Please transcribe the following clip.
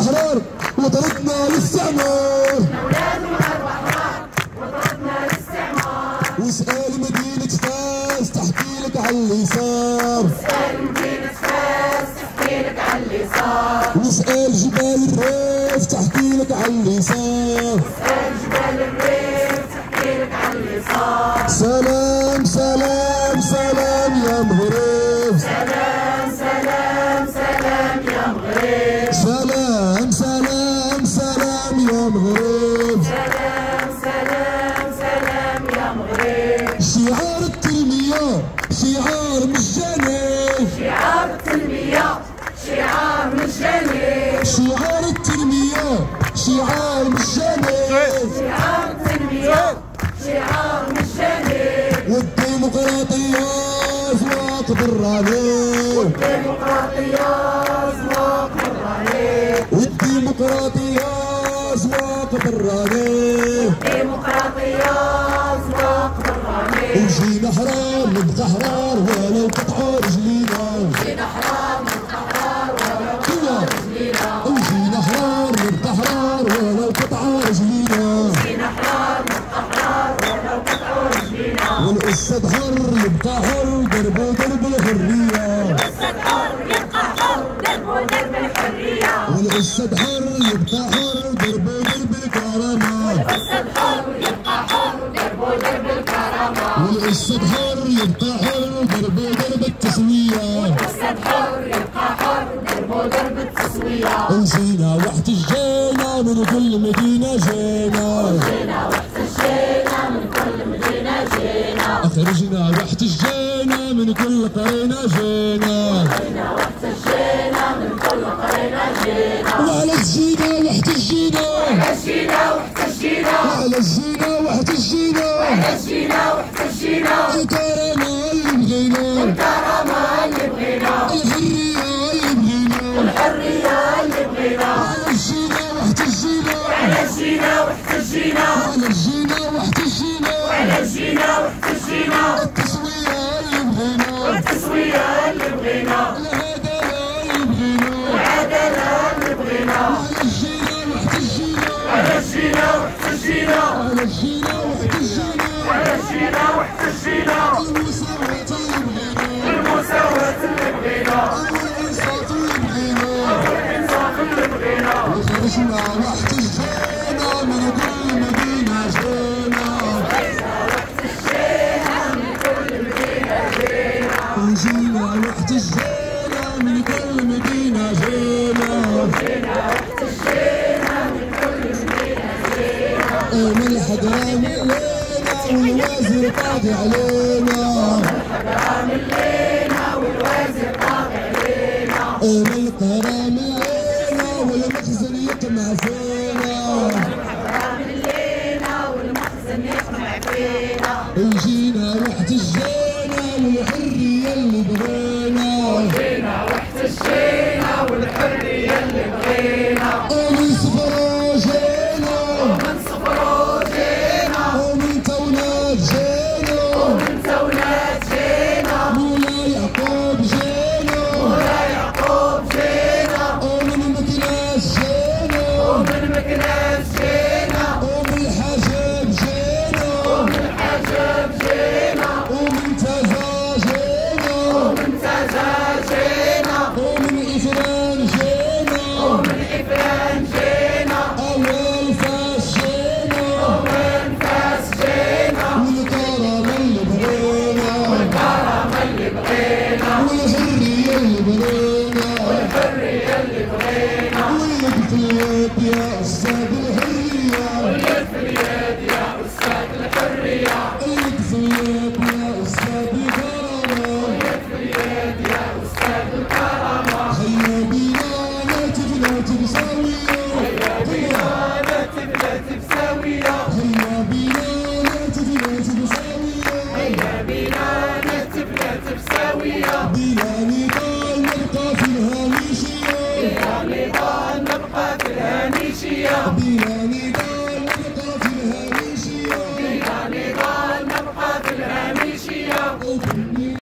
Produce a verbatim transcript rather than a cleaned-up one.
احرار وطردنا الاستعمار. واسأل مدينة فاس تحكي لك على اللي صار. واسأل مدينة فاس تحكي لك على اللي صار. واسأل جبال الريف تحكي لك على اللي صار. واسأل جبال الريف تحكي لك على اللي صار. سلام سلام سلام يا مغرب. سلام سلام سلام يا مغرب. سلام سلام سلام يا مغرب. سلام سلام سلام يا مغرب. شعار التنمية شعار مجاني. شعار التنمية شعار مجاني. شعار التنمية شعار مجاني. شعار التنمية شعار مجاني. والديمقراطية أزواق براني. والديمقراطية أزواق براني. والديمقراطية أزواق براني. والديمقراطية أزواق براني. وجينا حرار نبقى حرار ولو قطعوا رجلينا. وجينا حرار نبقى حرار ولو قطعوا رجلينا. وجينا حرار نبقى حرار ولو قطعوا رجلينا. وجينا حرار نبقى حرار ولو قطعوا رجلينا. والأسد حر يبقى حر دربه درب الحرية. والأسد حر يبقى حر دربه درب الحرية. والأسد حر يبقى حر دربه درب الكرامة. والأسد حر يبقى حر دربه درب الكرامة. والأسد حر يبقى حر دربه درب التسوية. والأسد حر يبقى حر دربه درب التسوية. وجينا واحتجينا من كل مدينة جينا. جينا واحتجينا من كل مدينة جينا. أخرجنا واحتجينا من كل قرينة جينا. جينا واحتجينا من كل قرينة جينا. وعلى الجينا واحتجينا. وعلى جينا واحتجينا. وعلى الجينا واحتجينا. وعلى جينا واحتجينا. الكرامة اللي بغينا. الكرامة اللي بغينا. الحرية اللي بغينا. الحرية اللي بغينا. وعلى الجينا واحتجينا. وعلى جينا واحتجينا. وعلى الجينا واحتجينا. وعلى جينا واحتجينا. التسوية اللي بغينا. والتسوية اللي بغينا. العدالة اللي بغينا. العدالة اللي بغينا. وعلى الجينا واحتجينا. وعلى جينا واحتجينا. وعلى الجينا واحتجينا. وعلى جينا واحتجينا. المساواة اللي بغينا. المساواة اللي بغينا. والإنصاف اللي بغينا. والإنصاف اللي بغينا. وخرجنا واحتجينا من كل مدينة جينا. وجينا واحتجينا من كل مدينة جينا. من الحضرة ملينا والوزير قاضي علينا.